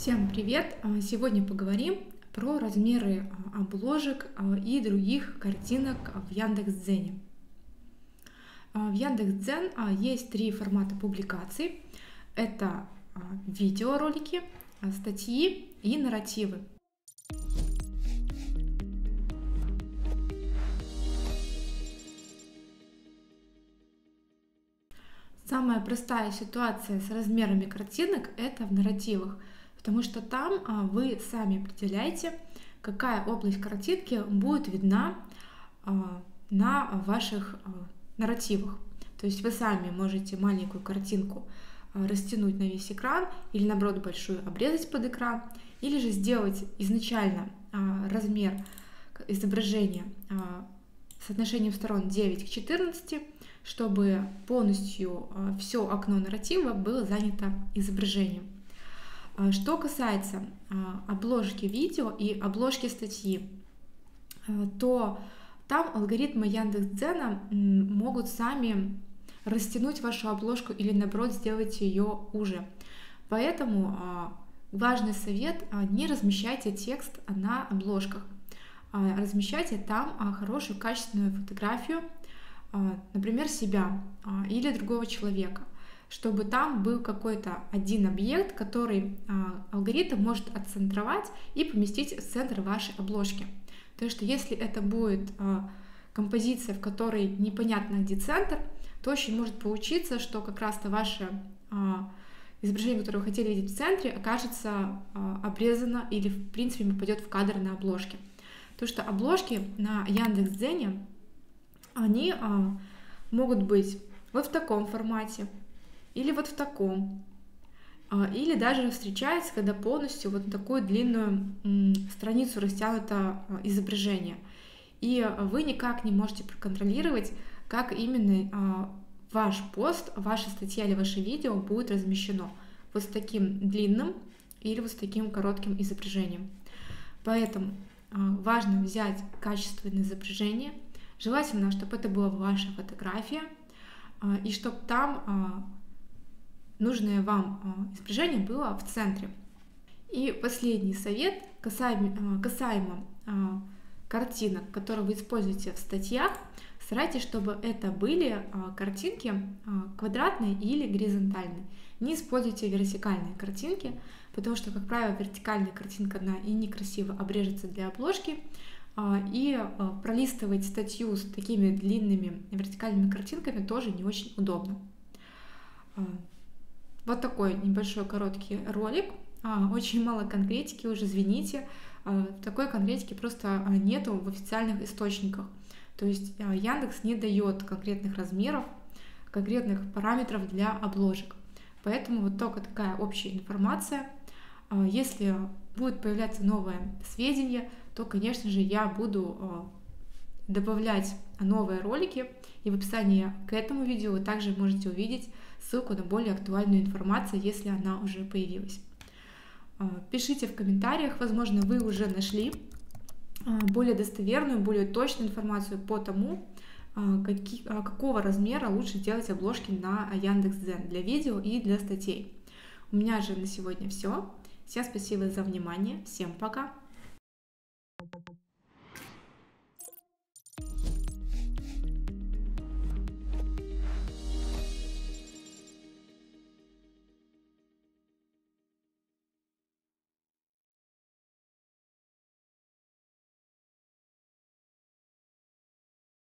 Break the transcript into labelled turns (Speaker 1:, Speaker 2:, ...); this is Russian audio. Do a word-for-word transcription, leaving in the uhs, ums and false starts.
Speaker 1: Всем привет! А, Сегодня поговорим про размеры а, обложек а, и других картинок в Яндекс.Дзене. А, В Яндекс.Дзен а, есть три формата публикаций. Это а, видеоролики, а, статьи и нарративы. Самая простая ситуация с размерами картинок — это в нарративах, потому что там а, вы сами определяете, какая область картинки будет видна а, на ваших а, нарративах. То есть вы сами можете маленькую картинку а, растянуть на весь экран или, наоборот, большую обрезать под экран, или же сделать изначально а, размер изображения а, соотношением сторон девять к четырнадцати, чтобы полностью все окно нарратива было занято изображением. Что касается обложки видео и обложки статьи, то там алгоритмы Яндекс.Дзена могут сами растянуть вашу обложку или, наоборот, сделать ее уже. Поэтому важный совет: не размещайте текст на обложках. Размещайте там хорошую качественную фотографию, например, себя или другого человека, чтобы там был какой-то один объект, который алгоритм может отцентровать и поместить в центр вашей обложки. То что если это будет композиция, в которой непонятно где центр, то очень может получиться, что как раз-то ваше изображение, которое вы хотели видеть в центре, окажется обрезано или в принципе попадет в кадр на обложке. Потому что обложки на Яндекс.Дзене, они а, могут быть вот в таком формате, или вот в таком, а, или даже встречается, когда полностью вот такую длинную м, страницу растянуто а, изображение. И а, вы никак не можете проконтролировать, как именно а, ваш пост, ваша статья или ваше видео будет размещено. Вот с таким длинным или вот с таким коротким изображением. Поэтому важно взять качественное изображение, желательно, чтобы это была ваша фотография, и чтобы там нужное вам изображение было в центре. И последний совет касаемо, касаемо картинок, которые вы используете в статьях: старайтесь, чтобы это были картинки квадратные или горизонтальные. Не используйте вертикальные картинки, потому что, как правило, вертикальная картинка, она и некрасиво обрежется для обложки, и пролистывать статью с такими длинными вертикальными картинками тоже не очень удобно. Вот такой небольшой короткий ролик. Очень мало конкретики, уже извините. Такой конкретики просто нету в официальных источниках. То есть Яндекс не дает конкретных размеров, конкретных параметров для обложек. Поэтому вот только такая общая информация. Если будет появляться новое сведения, то, конечно же, я буду добавлять новые ролики. И в описании к этому видео вы также можете увидеть ссылку на более актуальную информацию, если она уже появилась. Пишите в комментариях, возможно, вы уже нашли более достоверную, более точную информацию по тому, какие, какого размера лучше делать обложки на Яндекс.Дзен для видео и для статей. У меня же на сегодня все. Всем спасибо за внимание. Всем пока!